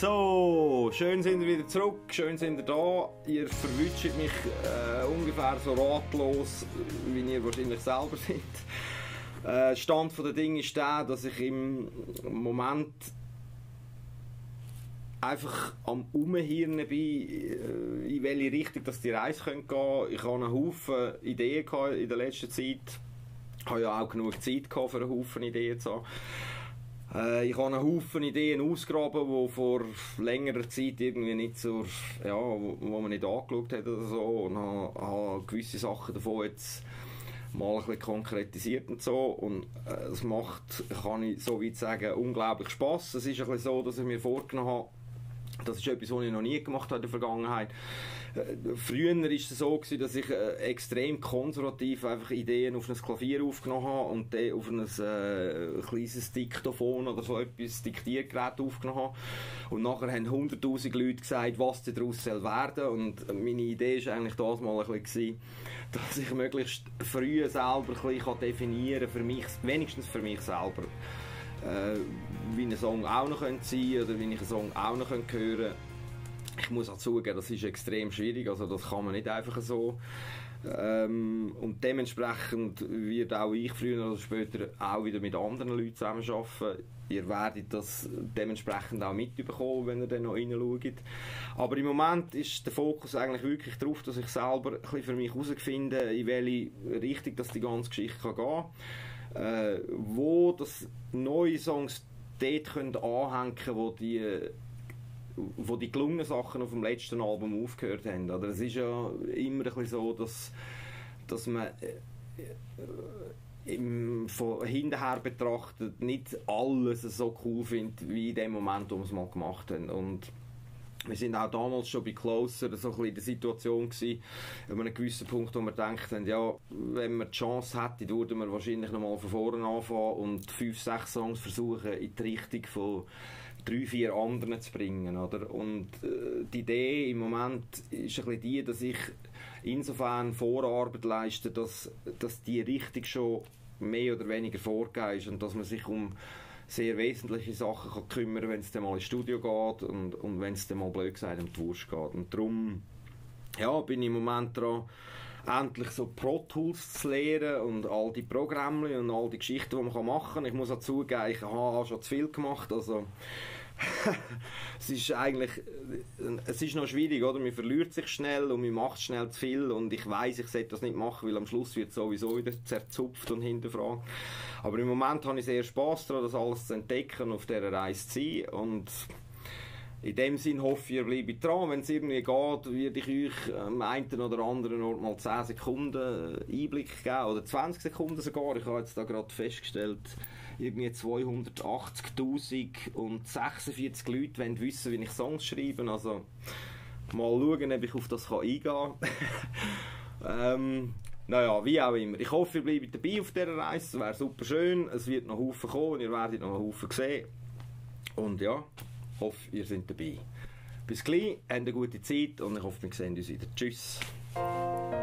So, schön sind wir wieder zurück, schön sind ihr da. Ihr verwünscht mich ungefähr so ratlos, wie ihr wahrscheinlich selber seid. Stand der Dinge ist der, dass ich im Moment einfach am Umhirnen bin, in welche Richtung dass die Reise gehen könnte. Ich habe einen Haufen Ideen gehabt in der letzten Zeit. Ich habe ja auch genug Zeit gehabt, für einen Haufen Ideen zu haben. Ich habe einen Haufen Ideen ausgegraben, die vor längerer Zeit irgendwie nicht so, ja, wo man nicht angeschaut hat oder so, und habe gewisse Sachen davon jetzt mal ein bisschen konkretisiert und so, und es macht, kann ich so weit sagen, unglaublich Spass. Es ist ein bisschen so, dass ich mir vorgenommen habe, das ist etwas, was ich noch nie gemacht habe in der Vergangenheit. Früher war es so, dass ich extrem konservativ einfach Ideen auf ein Klavier aufgenommen habe und dann auf ein kleines Diktaphon oder so etwas Diktiergerät aufgenommen habe. Und nachher haben 100'000 Leute gesagt, was daraus werden soll. Und meine Idee war eigentlich das mal ein bisschen, dass ich möglichst früh selber ein bisschen definieren kann, für mich, wenigstens für mich selber, wie ein Song auch noch sein könnte oder wie ich einen Song auch noch hören könnte. Ich muss auch zugeben, das ist extrem schwierig, also das kann man nicht einfach so. Und dementsprechend wird auch ich früher oder später auch wieder mit anderen Leuten zusammenarbeiten. Ihr werdet das dementsprechend auch mitbekommen, wenn ihr dann noch reinschaut. Aber im Moment ist der Fokus eigentlich wirklich darauf, dass ich selber ein bisschen für mich herausfinde, in welche Richtung dass die ganze Geschichte gehen kann. Wo das neue Songs dort können anhängen können, wo die gelungenen Sachen auf dem letzten Album aufgehört haben. Oder es ist ja immer ein bisschen so, dass man von hinterher betrachtet nicht alles so cool findet, wie in dem Moment, wo wir es mal gemacht haben. Und wir sind auch damals schon bei Closer so ein bisschen in der Situation gewesen, an einem gewissen Punkt, wo wir gedacht haben, ja, wenn wir die Chance hätten, würden wir wahrscheinlich nochmal von vorne anfangen und 5, 6 Songs versuchen, in die Richtung von 3, 4 anderen zu bringen, oder? Und die Idee im Moment ist ein bisschen die, dass ich insofern Vorarbeit leiste, dass die Richtung schon mehr oder weniger vorgegeben ist und dass man sich um sehr wesentliche Sachen kann kümmern, wenn es dann mal ins Studio geht und wenn es dann mal blöd gesagt um die Wurst geht. Und darum bin ich im Moment dran, endlich so Pro Tools zu lernen und all die Programme und all die Geschichten, die man machen kann. Ich muss auch zugeben, ich habe schon zu viel gemacht, also es ist noch schwierig, oder? Man verliert sich schnell und man macht schnell zu viel und ich weiss, ich sollte das nicht machen, weil am Schluss wird es sowieso wieder zerzupft und hinterfragt. Aber im Moment habe ich sehr Spass daran, das alles zu entdecken und auf dieser Reise zu sein, und in dem Sinn hoffe ich, ihr bleibt dran. Wenn es irgendwie geht, werde ich euch am einen oder anderen Ort mal 10 Sekunden Einblick geben, oder 20 Sekunden sogar. Ich habe jetzt da gerade festgestellt, irgendwie 280.046 Leute wollen wissen, wie ich Songs schreibe. Also mal schauen, ob ich auf das eingehen kann. Naja, wie auch immer. Ich hoffe, ihr bleibt dabei auf dieser Reise. Es wäre super schön. Es wird noch Haufen kommen. Ihr werdet noch einen Haufen sehen. Und ja, ich hoffe, ihr seid dabei. Bis gleich, habt eine gute Zeit und ich hoffe, wir sehen uns wieder. Tschüss.